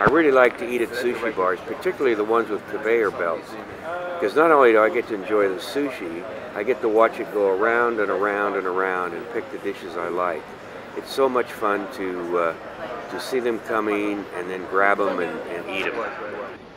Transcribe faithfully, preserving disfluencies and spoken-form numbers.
I really like to eat at sushi bars, particularly the ones with conveyor belts, because not only do I get to enjoy the sushi, I get to watch it go around and around and around and pick the dishes I like. It's so much fun to uh, to see them coming and then grab them and, and eat them.